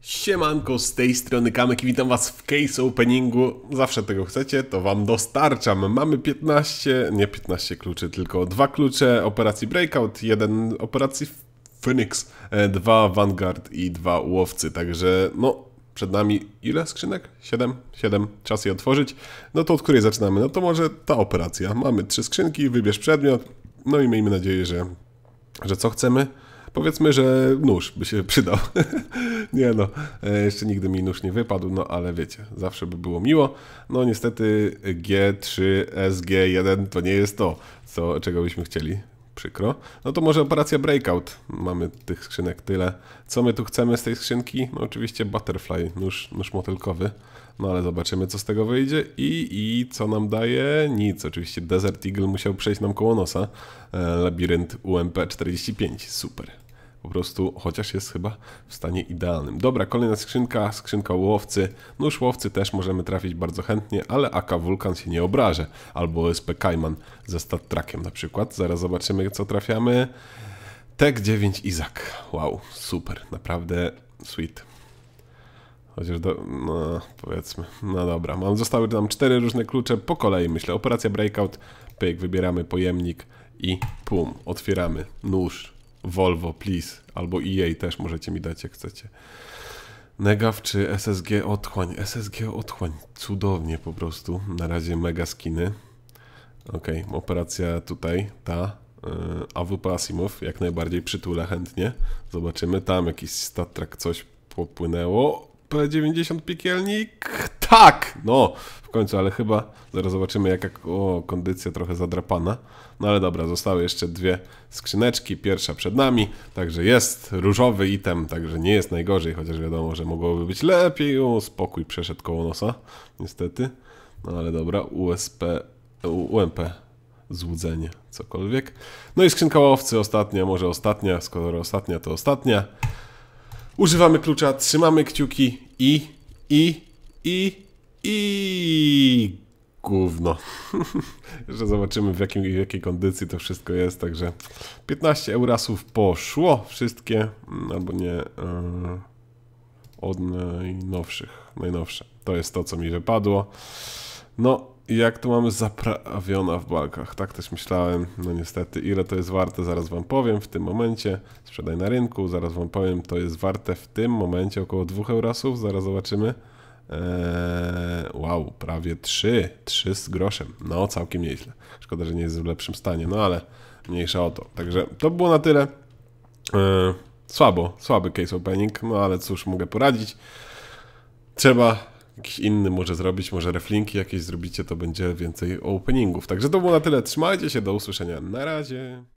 Siemanko, z tej strony Kamek i witam was w case openingu. Zawsze tego chcecie, to wam dostarczam. Mamy 15 kluczy, tylko 2 klucze operacji Breakout, 1 operacji Phoenix, 2 Vanguard i 2 łowcy. Także no, przed nami ile skrzynek? 7, czas je otworzyć. No to od której zaczynamy? No to może ta operacja. Mamy 3 skrzynki, wybierz przedmiot. No i miejmy nadzieję, że co chcemy? Powiedzmy, że nóż by się przydał. Nie no, jeszcze nigdy mi nóż nie wypadł, no ale wiecie, zawsze by było miło. No niestety G3, SG1 to nie jest to, czego byśmy chcieli. Przykro. No to może operacja Breakout. Mamy tych skrzynek tyle. Co my tu chcemy z tej skrzynki? No oczywiście Butterfly, nóż motylkowy. No ale zobaczymy, co z tego wyjdzie. I co nam daje? Nic. Oczywiście Desert Eagle musiał przejść nam koło nosa. Labirynt UMP45. Super. Po prostu, chociaż jest chyba w stanie idealnym. Dobra, kolejna skrzynka łowcy. Nóż łowcy też możemy trafić bardzo chętnie, ale AK Vulcan się nie obrażę. Albo OSP Kajman ze Stat Trackiem na przykład. Zaraz zobaczymy, co trafiamy. Tech 9 Izak. Wow, super, naprawdę sweet. Chociaż no powiedzmy, no dobra. Zostały nam 4 różne klucze po kolei, myślę. Operacja Breakout, pyk, wybieramy pojemnik i pum, otwieramy nóż. Volvo, please. Albo EA też możecie mi dać, jak chcecie. Negaw czy SSG Otchłań? SSG Otchłań. Cudownie po prostu. Na razie mega skiny. Ok, operacja tutaj, ta. AWP Asimov, jak najbardziej przytulę chętnie. Zobaczymy, tam jakiś Stat Track coś popłynęło. P90 piekielnik. Tak! No, w końcu, ale chyba zaraz zobaczymy, jaka kondycja trochę zadrapana. No ale dobra, zostały jeszcze 2 skrzyneczki. Pierwsza przed nami, także jest różowy item, także nie jest najgorzej, chociaż wiadomo, że mogłoby być lepiej. O, spokój przeszedł koło nosa, niestety. No ale dobra, UMP, złudzenie, cokolwiek. No i skrzynka łowcy, ostatnia, może ostatnia, skoro ostatnia, to ostatnia. Używamy klucza, trzymamy kciuki i gówno. Że zobaczymy w jakiej kondycji to wszystko jest, także 15 eurasów poszło, wszystkie, albo nie, od najnowsze. To jest to, co mi wypadło. No, jak to mamy zaprawiona w balkach, tak też myślałem, no niestety, ile to jest warte, zaraz wam powiem w tym momencie, sprzedaj na rynku, zaraz wam powiem, to jest warte w tym momencie około 2 eurasów, zaraz zobaczymy. Wow, prawie 3 z groszem, no całkiem nieźle, szkoda, że nie jest w lepszym stanie, no ale mniejsza o to, także to było na tyle, słaby case opening, no ale cóż, mogę poradzić, trzeba jakiś inny może zrobić, może reflinki jakieś zrobicie, to będzie więcej openingów. Także to było na tyle. Trzymajcie się, do usłyszenia. Na razie.